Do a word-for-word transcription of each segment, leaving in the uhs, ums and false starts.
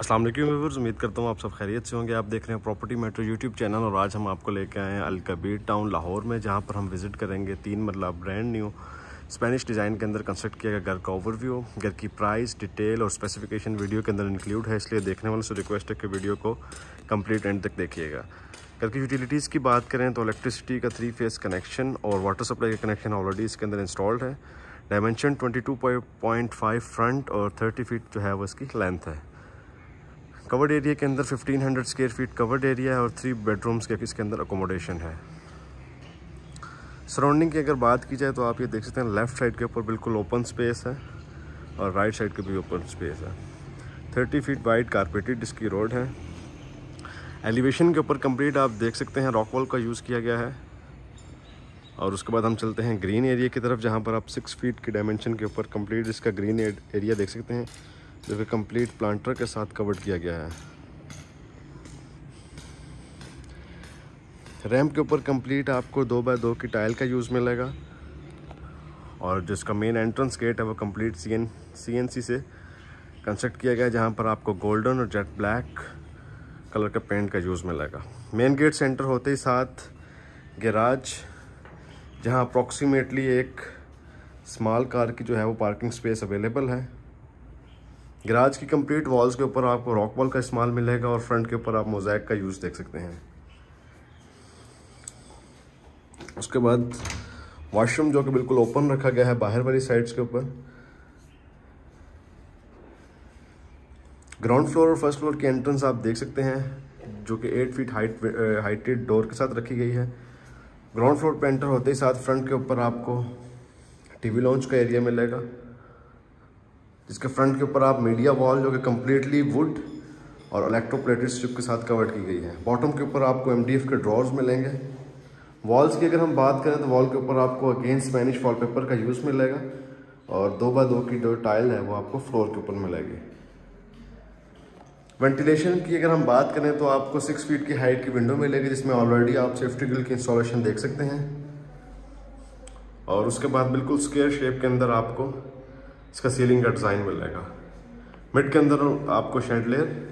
अस्सलाम वालेकुम व्यूअर्स, उम्मीद करता हूँ आप सब खैरियत से होंगे। आप देख रहे हैं प्रॉपर्टी मेट्रो यूट्यूब चैनल और आज हम आपको लेके आए हैं अल कबीर टाउन लाहौर में, जहाँ पर हम विज़िट करेंगे तीन मरला ब्रांड न्यू स्पेनिश डिज़ाइन के अंदर कंस्ट्रक्ट किया गया घर का ओवरव्यू। घर की प्राइस, डिटेल और स्पेसिफिकेशन वीडियो के अंदर इंक्लूड है, इसलिए देखने वालों से रिक्वेस्ट है कि वीडियो को कंप्लीट एंड तक देखिएगा। घर की यूटिलिटीज़ की बात करें तो इलेक्ट्रिसिटी का थ्री फेस कनेक्शन और वाटर सप्लाई का कनेक्शन ऑलरेडी इसके अंदर इंस्टॉल्ड है। Dimension twenty two point five front और थर्टी फीट जो है वो इसकी लेंथ है। कवर्ड एरिया के अंदर fifteen hundred square feet covered area है और थ्री बेडरूम्स के इसके अंदर अकोमोडेशन है। सराउंडिंग की अगर बात की जाए तो आप ये देख सकते हैं, लेफ़्ट साइड के ऊपर बिल्कुल ओपन स्पेस है और राइट साइड के भी ओपन स्पेस है। थर्टी फीट वाइड कारपेटेड इसकी रोड है। एलिवेशन के ऊपर कंप्लीट आप देख सकते हैं रॉक वॉल का यूज़ किया गया है। और उसके बाद हम चलते हैं ग्रीन एरिया की तरफ, जहाँ पर आप सिक्स फीट की डायमेंशन के ऊपर कंप्लीट इसका ग्रीन एरिया देख सकते हैं, जो कि कंप्लीट प्लांटर के साथ कवर्ड किया गया है। रैंप के ऊपर कंप्लीट आपको दो बाय दो की टाइल का यूज़ मिलेगा और जिसका मेन एंट्रेंस गेट है वो complete C N C N C से कंस्ट्रक्ट किया गया है, जहाँ पर आपको गोल्डन और जेट ब्लैक कलर का पेंट का यूज़ मिलेगा। मेन गेट सेंटर होते ही साथ गैराज, जहाँ अप्रॉक्सीमेटली एक स्मॉल कार की जो है वो पार्किंग स्पेस अवेलेबल है। गैराज की कंप्लीट वॉल्स के ऊपर आपको रॉक वॉल का इस्तेमाल मिलेगा और फ्रंट के ऊपर आप मोज़ैक का यूज़ देख सकते हैं। उसके बाद वॉशरूम जो कि बिल्कुल ओपन रखा गया है बाहर वाली साइड्स के ऊपर। ग्राउंड फ्लोर और फर्स्ट फ्लोर की एंट्रेंस आप देख सकते हैं, जो कि eight feet height heighted door के साथ रखी गई है। ग्राउंड फ्लोर पे एंटर होते ही साथ फ्रंट के ऊपर आपको टीवी लॉन्च का एरिया मिलेगा, जिसके फ्रंट के ऊपर आप मीडिया वॉल जो कि कम्प्लीटली वुड और इलेक्ट्रोप्लेटेड स्ट्रिप के साथ कवर्ड की गई है। बॉटम के ऊपर आपको एमडीएफ के ड्रॉर्स मिलेंगे। वॉल्स की अगर हम बात करें तो वॉल के ऊपर आपको अगेन स्पेनिश वॉलपेपर का यूज़ मिलेगा और दो बाय दो की जो टाइल है वो आपको फ्लोर के ऊपर मिलेगी। वेंटिलेशन की अगर हम बात करें तो आपको सिक्स फीट की हाइट की विंडो मिलेगी, जिसमें ऑलरेडी आप सेफ्टी ग्रिल की इंस्टॉलेशन देख सकते हैं। और उसके बाद बिल्कुल स्क्वायर शेप के अंदर आपको इसका सीलिंग का डिज़ाइन मिलेगा। मिड के अंदर आपको शैंडलियर।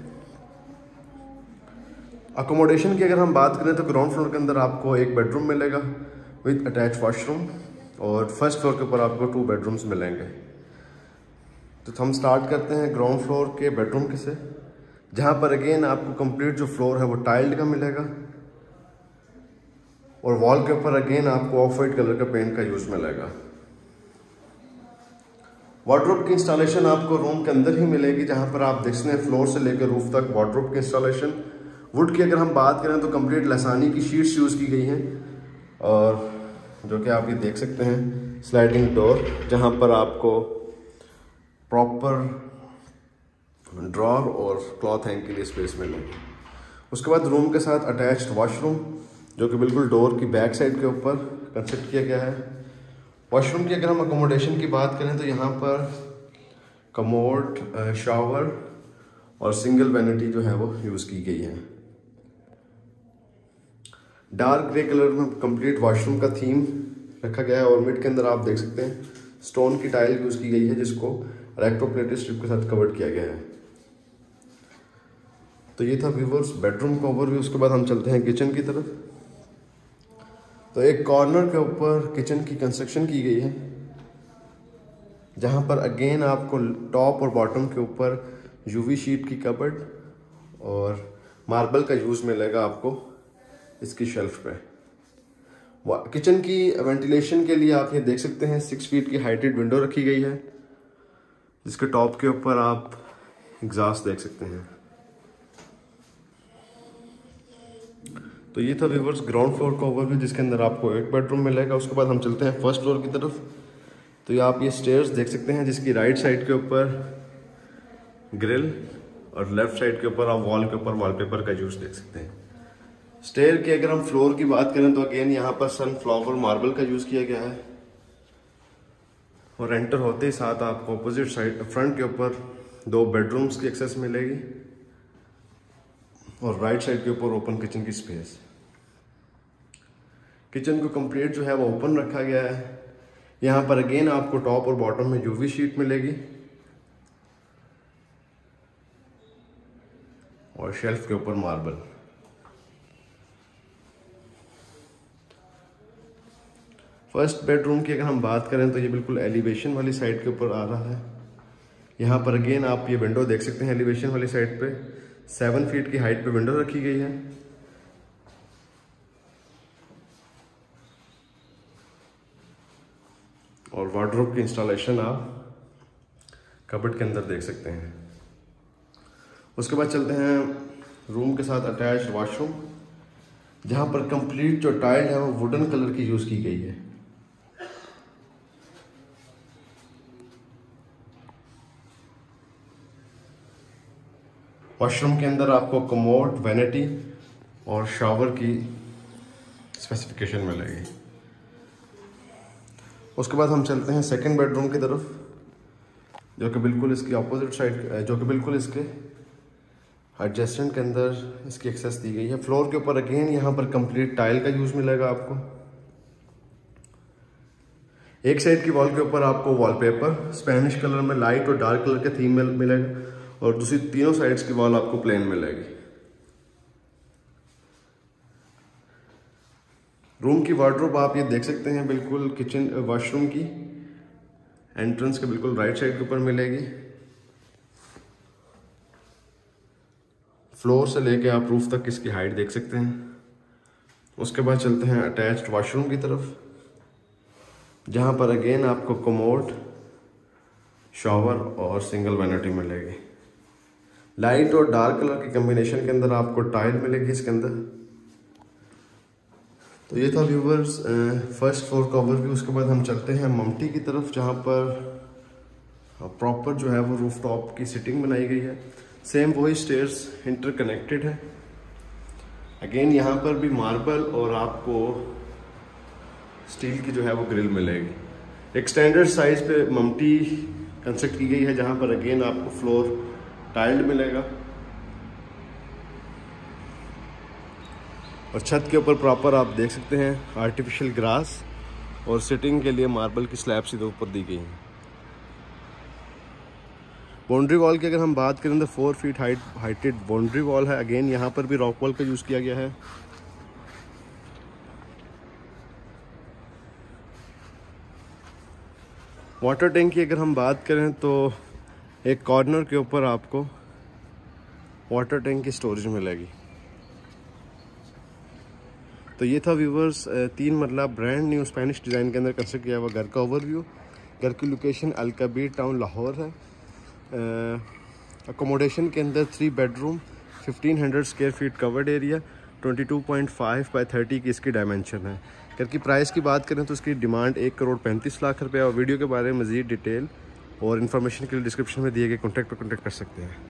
अकोमोडेशन की अगर हम बात करें तो ग्राउंड फ्लोर के अंदर आपको एक बेडरूम मिलेगा विद अटैच वॉशरूम और फर्स्ट फ्लोर के ऊपर आपको टू बेडरूम्स मिलेंगे। तो हम स्टार्ट करते हैं ग्राउंड फ्लोर के बेडरूम के से, जहाँ पर अगेन आपको कंप्लीट जो फ्लोर है वो टाइल्ड का मिलेगा और वॉल के ऊपर अगेन आपको ऑफ वाइट कलर का पेंट का यूज़ मिलेगा। वार्डरोब की इंस्टॉलेशन आपको रूम के अंदर ही मिलेगी, जहाँ पर आप देख सकते हैं फ्लोर से लेकर रूफ तक वार्डरोब की इंस्टॉलेशन। वुड की अगर हम बात करें तो कंप्लीट लसानी की शीट्स यूज़ की गई हैं और जो कि आप ये देख सकते हैं स्लाइडिंग डोर, जहाँ पर आपको प्रॉपर ड्रॉर और क्लॉथ हैंग के लिए स्पेस मिलेगी। उसके बाद रूम के साथ अटैच्ड वॉशरूम, जो कि बिल्कुल डोर की बैक साइड के ऊपर कंस्ट्रक्ट किया गया है। वॉशरूम की अगर हम अकोमोडेशन की बात करें तो यहाँ पर कमोड, शावर और सिंगल वैनिटी जो है वो यूज़ की गई है। डार्क ग्रे कलर में कंप्लीट वॉशरूम का थीम रखा गया है और मिड के अंदर आप देख सकते हैं स्टोन की टाइल यूज़ की गई है, जिसको इलेक्ट्रोप्लेटेड स्ट्रिप के साथ कवर्ड किया गया है। तो ये था व्यूअर्स बेडरूम का ओवरव्यू। उसके बाद हम चलते हैं किचन की तरफ। तो एक कॉर्नर के ऊपर किचन की कंस्ट्रक्शन की गई है, जहाँ पर अगेन आपको टॉप और बॉटम के ऊपर यूवी शीट की कबर्ड और मार्बल का यूज़ मिलेगा आपको इसकी शेल्फ पे। किचन की वेंटिलेशन के लिए आप ये देख सकते हैं सिक्स फीट की हाइटेड विंडो रखी गई है, जिसके टॉप के ऊपर आप एग्जॉस्ट देख सकते हैं। तो ये था व्यूअर्स ग्राउंड फ्लोर का ओवरव्यू, जिसके अंदर आपको एक बेडरूम मिलेगा। उसके बाद हम चलते हैं फर्स्ट फ्लोर की तरफ। तो ये आप ये स्टेयर्स देख सकते हैं, जिसकी राइट साइड के ऊपर ग्रिल और लेफ्ट साइड के ऊपर आप वॉल के ऊपर वॉलपेपर का यूज़ देख सकते हैं। स्टेयर की अगर हम फ्लोर की बात करें तो अगेन यहाँ पर सनफ्लावर मार्बल का यूज़ किया गया है और एंटर होते ही साथ आपको अपोजिट साइड फ्रंट के ऊपर दो बेडरूम्स की एक्सेस मिलेगी और राइट साइड के ऊपर ओपन किचन की स्पेस। किचन को कंप्लीट जो है वो ओपन रखा गया है। यहाँ पर अगेन आपको टॉप और बॉटम में यूवी शीट मिलेगी और शेल्फ के ऊपर मार्बल। फर्स्ट बेडरूम की अगर हम बात करें तो ये बिल्कुल एलिवेशन वाली साइड के ऊपर आ रहा है। यहाँ पर अगेन आप ये विंडो देख सकते हैं, एलिवेशन वाली साइड पे सेवन फीट की हाइट पे विंडो रखी गई है। और वार्डरोब की इंस्टॉलेशन आप कबर्ड के अंदर देख सकते हैं। उसके बाद चलते हैं रूम के साथ अटैच वॉशरूम, जहां पर कंप्लीट जो टाइल है वो वुडन कलर की यूज की गई है। वॉशरूम के अंदर आपको कमोड, वैनिटी और शावर की स्पेसिफिकेशन मिलेगी। उसके बाद हम चलते हैं सेकंड बेडरूम की तरफ, जो कि बिल्कुल इसकी अपोजिट साइड, जो कि बिल्कुल इसके एडजस्टेंट के अंदर इसकी एक्सेस दी गई है। फ्लोर के ऊपर अगेन यहाँ पर कंप्लीट टाइल का यूज मिलेगा आपको। एक साइड की वॉल के ऊपर आपको वॉलपेपर स्पेनिश कलर में लाइट और डार्क कलर के थीम में मिलेगा, और दूसरी तीनों साइड्स की वॉल आपको प्लेन मिलेगी। रूम की वार्डरोब आप ये देख सकते हैं, बिल्कुल किचन वॉशरूम की एंट्रेंस के बिल्कुल राइट साइड के ऊपर मिलेगी। फ्लोर से लेके आप रूफ तक इसकी हाइट देख सकते हैं। उसके बाद चलते हैं अटैच्ड वॉशरूम की तरफ, जहां पर अगेन आपको कमोड, शॉवर और सिंगल वैनिटी मिलेगी। लाइट और डार्क कलर के कॉम्बिनेशन के अंदर आपको टाइल मिलेगी इसके अंदर। तो ये था व्यूवर्स फर्स्ट फ्लोर का ओवरव्यू। उसके बाद हम चलते हैं ममटी की तरफ, जहाँ पर प्रॉपर जो है वो रूफ टॉप की सिटिंग बनाई गई है। सेम वही स्टेयर्स इंटरकनेक्टेड है। अगेन यहाँ पर भी मार्बल और आपको स्टील की जो है वो ग्रिल मिलेगी। एक स्टैंडर्ड साइज पे ममटी कंस्ट्रक्ट की गई है, जहाँ पर अगेन आपको फ्लोर टाइल्ड मिलेगा और छत के ऊपर प्रॉपर आप देख सकते हैं आर्टिफिशियल ग्रास और सिटिंग के लिए मार्बल की स्लैब सीधे ऊपर दी गई है। बाउंड्री वॉल की अगर हम बात करें तो four feet height heighted boundary wall है। अगेन यहाँ पर भी रॉक वॉल का यूज किया गया है। वाटर टैंक की अगर हम बात करें तो एक कॉर्नर के ऊपर आपको वाटर टैंक की स्टोरेज मिलेगी। तो ये था व्यूवर्स तीन मरला ब्रांड न्यू स्पेनिश डिज़ाइन के अंदर कंस्ट्रक्ट किया हुआ घर का ओवरव्यू। घर की लोकेशन अल कबीर टाउन लाहौर है। अकोमोडेशन के अंदर three bedroom, fifteen hundred square feet covered area, twenty two point five by thirty की इसकी डायमेंशन है। घर की प्राइस की बात करें तो इसकी डिमांड एक करोड़ पैंतीस लाख रुपये। और वीडियो के बारे में मज़ीद डिटेल और इन्फॉर्मेशन के लिए डिस्क्रिप्शन में दिए गए कॉन्टैक्ट पर कॉन्टैक्ट कर सकते हैं।